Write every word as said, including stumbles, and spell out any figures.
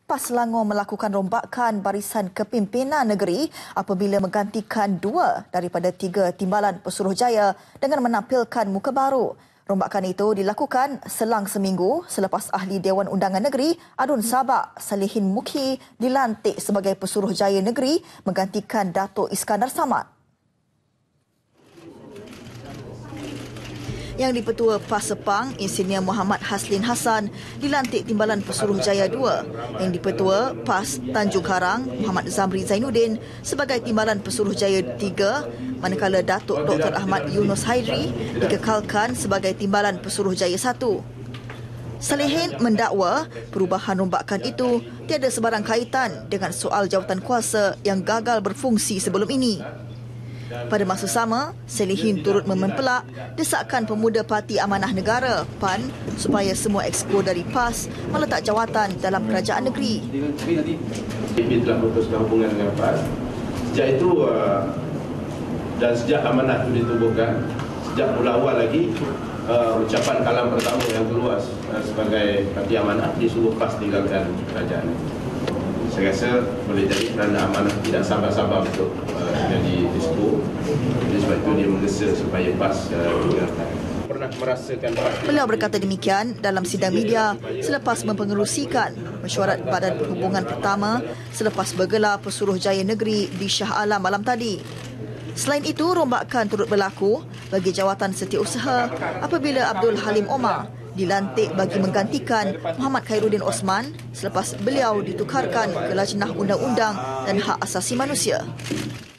PAS Selangor melakukan rombakan barisan kepimpinan negeri apabila menggantikan dua daripada tiga timbalan Pesuruhjaya dengan menampilkan muka baru. Rombakan itu dilakukan selang seminggu selepas Ahli Dewan Undangan Negeri Adun Sabak Salihin Mukhi dilantik sebagai Pesuruhjaya Negeri menggantikan Datuk Iskandar Samad. Yang di-Petua PAS Sepang, Insinyur Muhammad Haslin Hassan dilantik Timbalan Pesuruhjaya dua. Yang di-Petua PAS Tanjung Karang, Muhammad Zamri Zainuddin sebagai Timbalan Pesuruhjaya tiga, manakala Datuk Doktor Ahmad Yunus Haidri dikekalkan sebagai Timbalan Pesuruhjaya satu. Salihin mendakwa perubahan rombakan itu tiada sebarang kaitan dengan soal jawatan kuasa yang gagal berfungsi sebelum ini. Pada masa sama, Salihin turut memempelak desakan Pemuda Parti Amanah Negara (P A N) supaya semua exco dari PAS meletak jawatan dalam kerajaan negeri. P P telah memutuskan hubungan dengan PAS. Sejak itu uh, dan sejak amanah itu ditubuhkan, sejak mula awal lagi uh, ucapan kalam pertama yang keluar uh, sebagai Parti Amanah disuruh PAS tinggalkan kerajaan. Saya rasa boleh jadi kerana amanah tidak sabar-sabar untuk uh, jadi disebut. Jadi sebab itu dia menggesa supaya PAS uh, tinggalkan. Pernah merasakan PAS. Beliau berkata demikian dalam sidang media selepas mempengerusikan mesyuarat Badan Perhubungan pertama selepas bergelar Pesuruhjaya Negeri di Shah Alam malam tadi. Selain itu, rombakan turut berlaku bagi jawatan setiausaha apabila Abdul Halim Omar dilantik bagi menggantikan Muhammad Khairuddin Osman selepas beliau ditukarkan ke Lajnah Undang-Undang dan Hak Asasi Manusia.